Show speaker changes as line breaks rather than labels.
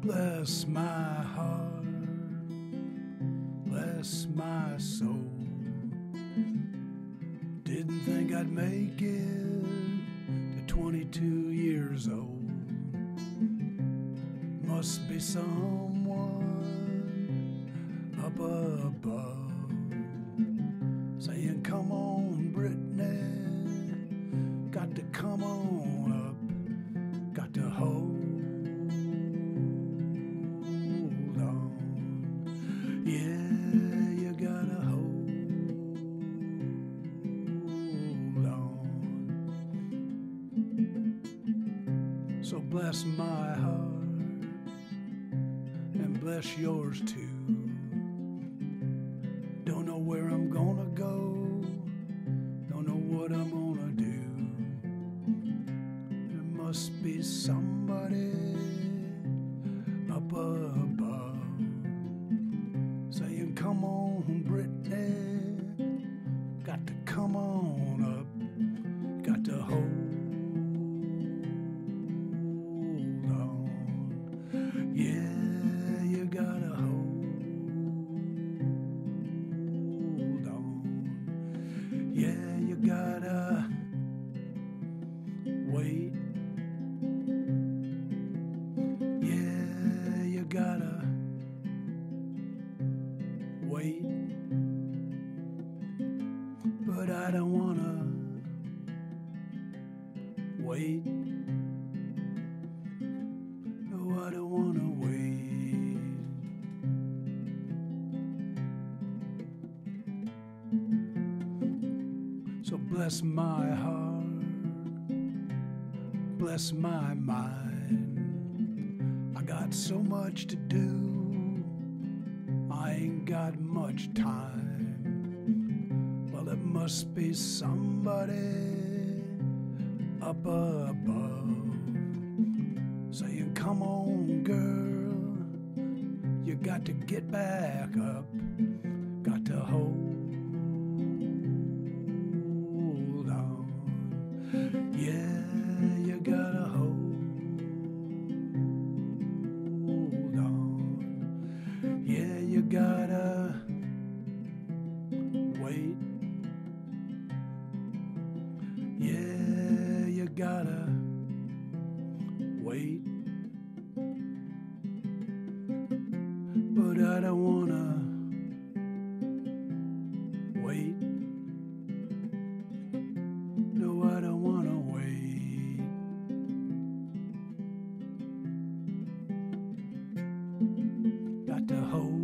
Bless my heart, bless my soul. Didn't think I'd make it to 22 years old. Must be someone up above saying, come on, Brittany, got to come on up, got to hold on. Yeah, you gotta hold on. So bless my heart and bless yours too. Don't know where I'm gonna go, don't know what I'm gonna do. There must be somebody up above saying, come on, Brittany, got to come on up, got to hold on. Yeah, you gotta hold on. Yeah, you gotta wait. Yeah, you gotta wait. But I don't wanna wait. No, I don't wanna wait. So bless my heart, bless my mind. I got so much to do, I ain't got much time. Well, it must be somebody up above saying, come on, girl, you got to get back up, got to hold on. Yeah, you gotta hold on. Yeah, you gotta wait. Yeah, you gotta wait. But I don't wanna wait. No, I don't wanna wait. Got to hold